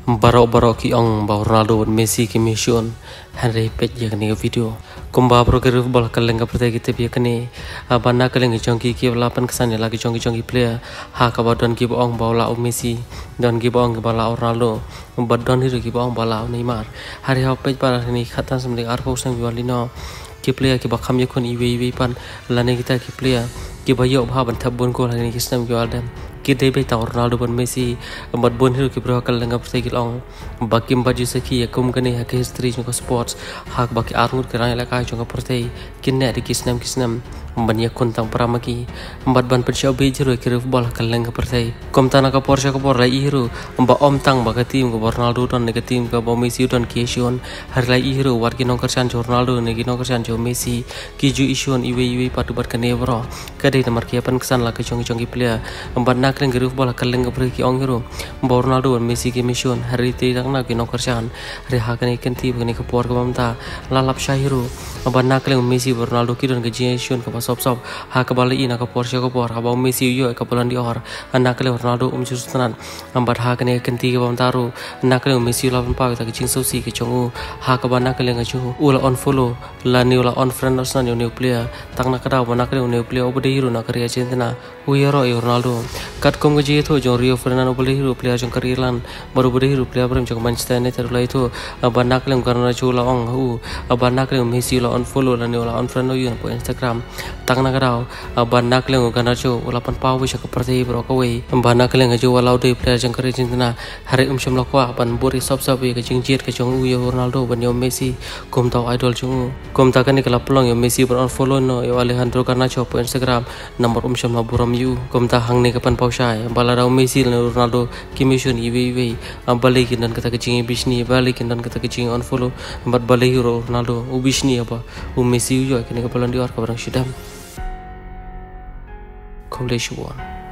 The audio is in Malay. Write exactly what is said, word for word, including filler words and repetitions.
Barok-barok ki ong ba Ronaldo Messi ki mission Henry pet ya kani video kumba pro ke bola kaleng ka prate kita bi kani banna kaleng chongki ki lapan kesan lagi chongki chongki player ha ka badon ki ong bola o Messi don ki ong bola Ronaldo badon hiru ki ong bola Neymar hari ha pet para ni khatan samle ar po sang walino ki player ki bakam yakun iwe iwe pan lane kita ki player ki bayo bha ban thabun ko lani ki sam ki waldem kita be ta Ronaldo ban Messi mat bon hiru ki pro kal nga pte ki long bakim baju saki ya kum kane ha ke history ko sports hak baki armur ke rai la kai chonga prote kinne ri kisnam kisnam ban ya kun tang pramaki bat ban pechau be jiru ki bol kal nga prote kom tana ka porsche ko por lai hiru ba om tang ba ka tim ko Ronaldo don ne ka tim ka ba Messi don ki sion har lai hiru war ki nong kersan Ronaldo ne ki nong kersan jo Messi ki ju ision iwe iwe patu bat ka ne bro ka de mar ki pan kesan la ka chongi chongi player ban na kren geruf bola kaleng ke ki ong hero ba Ronaldo Messi ki mission hari te tang na ki nong kersan re ha ka ne ken ti ne ka por ka mamta lalap shahiru ban na kren Messi Ronaldo ki don ke ji sion ka sop sop ha ka bali ina ka porsche ko por ha ba Messi yo ka polan di or na kren Ronaldo um justanan ambat ha ka ne ken ti ka mamta ru na kren Messi la pa ta ki jing so si ki chongu ha ka ban na kren ga chu ula on follow la ni ula on friend os na new player tang na ka da ban na kren new player obde hero na kariya chentena u yero Ronaldo kat kom gaji itu jong Rio Ferdinand boleh hiru player jong karilan baru boleh hiru player berem jong Manchester United lah itu banak lem karena chula ong hu banak lem Messi la on follow la ni la on friend you po Instagram tang na karau banak lem karena chu la pan pau wi ka perti bro ko wi banak lem gaji walau de player jong kari jintina hari um sham la kwa ban buri sop sop wi ka jing jet ka jong u Ronaldo ban yo Messi kom tau idol jong kom ta kan ni kala pelong yo Messi ber on follow no yo Alejandro karena chu po Instagram nomor um sham la buram you kom ta hang ni ka pan pau shai balarau Messi dan Ronaldo kimission iwe iwe balik dan kata kecing bisni balik dan kata kecing on follow empat balik Ronaldo u bisni apa u Messi juga kini kepalan di luar kabarang sidam Congratulations.